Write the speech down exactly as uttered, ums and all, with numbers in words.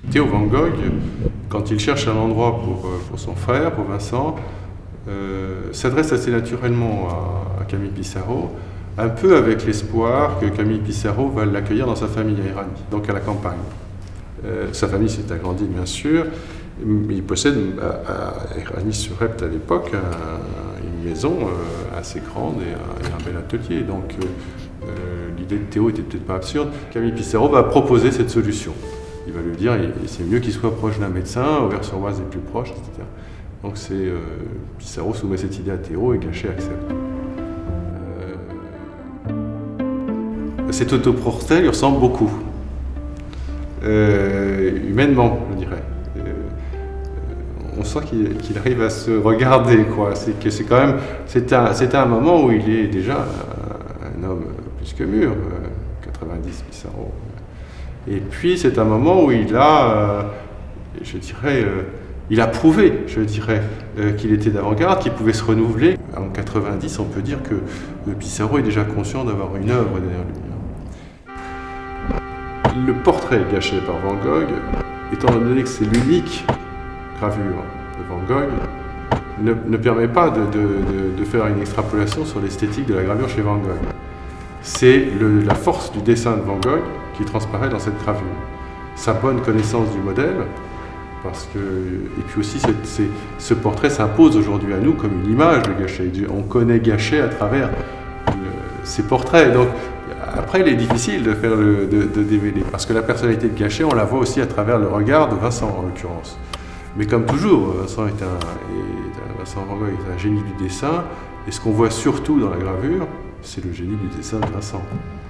Théo Van Gogh, quand il cherche un endroit pour, pour son frère, pour Vincent, euh, s'adresse assez naturellement à, à Camille Pissarro, un peu avec l'espoir que Camille Pissarro va l'accueillir dans sa famille à Éragny, donc à la campagne. Euh, sa famille s'est agrandie bien sûr, mais il possède à, à Éragny-sur-Epte à l'époque un, une maison euh, assez grande et un, et un bel atelier. Donc euh, euh, l'idée de Théo était peut-être pas absurde. Camille Pissarro va proposer cette solution. Il va lui dire que c'est mieux qu'il soit proche d'un médecin, Auvers-sur-Oise est plus proche, et cetera. Donc c'est euh, Pissarro soumet cette idée à Théo et Gachet accepte. Euh, cet autoportrait lui ressemble beaucoup. Euh, humainement, je dirais. Euh, on sent qu'il qu'il arrive à se regarder, quoi. C'est que c'est quand même, c'est un, c'est un moment où il est déjà un, un homme plus que mûr, euh, quatre-vingt-dix Pissarro. Et puis c'est un moment où il a, euh, je dirais, euh, il a prouvé, je dirais, euh, qu'il était d'avant-garde, qu'il pouvait se renouveler. En quatre-vingt-dix, on peut dire que euh, Pissarro est déjà conscient d'avoir une œuvre derrière lui. Le portrait gâché par Van Gogh, étant donné que c'est l'unique gravure de Van Gogh, ne, ne permet pas de, de, de, de faire une extrapolation sur l'esthétique de la gravure chez Van Gogh. C'est la force du dessin de Van Gogh qui transparaît dans cette gravure. Sa bonne connaissance du modèle, parce que, et puis aussi c'est, c'est, ce portrait s'impose aujourd'hui à nous comme une image de Gachet. On connaît Gachet à travers le, ses portraits. Donc, après, il est difficile de faire le, de, de démêler, parce que la personnalité de Gachet, on la voit aussi à travers le regard de Vincent, en l'occurrence. Mais comme toujours, Vincent, est un, est, Vincent Van Gogh est un génie du dessin, et ce qu'on voit surtout dans la gravure, c'est le génie du dessin de Vincent.